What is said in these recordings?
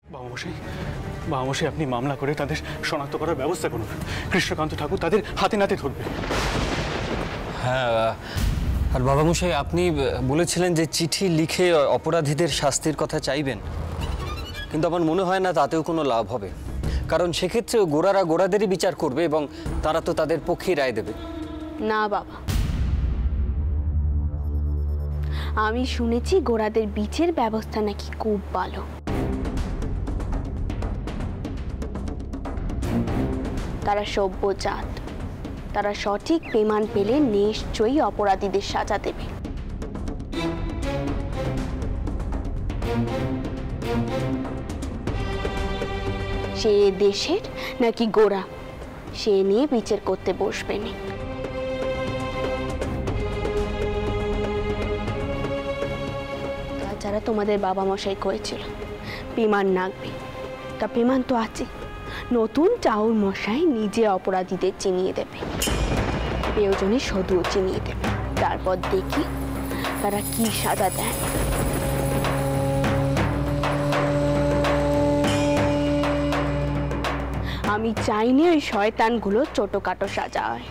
বাবামশাই আপনি মামলা করে তাদের শনাক্ত করার ব্যবস্থা করুন। কৃষ্ণকান্ত ঠাকুর তাদের হাতে নাতে ধরবে। হ্যাঁ, আর বাবামশাই আপনি বলেছিলেন যে চিঠি লিখে অপরাধীদের শাস্তির কথা চাইবেন, কিন্তু আমার মনে হয় না তাতেও কোনো লাভ হবে, কারণ সেক্ষেত্রে গোড়ারা গোড়াদেরই বিচার করবে এবং তারা তো তাদের পক্ষেই রায় দেবে। না বাবা, আমি শুনেছি গোড়াদের বিচার ব্যবস্থা নাকি খুব ভালো। তারা সভ্য জাত, তারা সঠিক প্রমাণ পেলে নিশ্চয়ই অপরাধীদের সাজা দেবে। সে দেশের নাকি গোড়া সে নিয়ে বিচার করতে বসবেন। তাছাড়া তোমাদের বাবা মশাই করেছিল প্রমাণ লাগবে, তা প্রমাণ তো আছে। নতুন চাউর মশাই নিজে অপরাধীদের চিনিয়ে দেবে, প্রয়োজনে শুধু চিনিয়ে দেবে, তারপর দেখি তারা কি সাজা দেয়। আমি চাইনি ওই শয়তানগুলো ছোটখাটো সাজা হয়।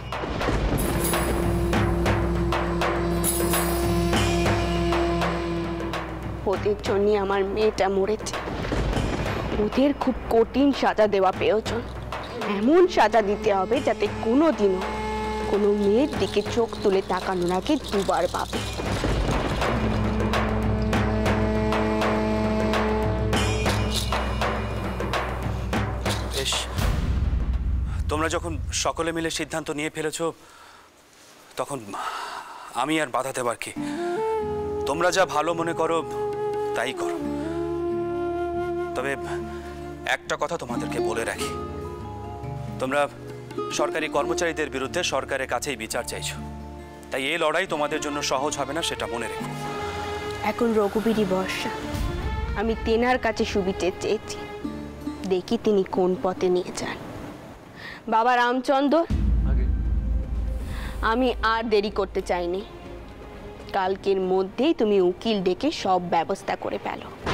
ওদের জন্য আমার মেয়েটা মরেছে, ওদের খুব কঠিন সাজা দেওয়া প্রয়োজন। এমন সাজা দিতে হবে যাতে কোনোদিনও কোনো মেয়ের দিকে চোখ তুলে তাকানোর আগে দুবার ভাবে। বেশ, তোমরা যখন সকলে মিলে সিদ্ধান্ত নিয়ে ফেলেছ, তখন আমি আর বাধা দেবার কি? তোমরা যা ভালো মনে করো তাই করো। তবে একটা কথা তোমাদেরকে বলে রাখি, তোমরা সরকারি কর্মচারীদের বিরুদ্ধে সরকারের কাছেই বিচার চাইছো, তাই এই লড়াই তোমাদের জন্য সহজ হবে না, সেটা মনে রেখো। এখন রঘুবীরই বর্ষা, আমি তেনার কাছে সুবিচার চেয়েছি, দেখি তিনি কোন পথে নিয়ে যান। বাবা রামচন্দ্র, আমি আর দেরি করতে চাইনি, কালকের মধ্যেই তুমি উকিল ডেকে সব ব্যবস্থা করে ফেলো।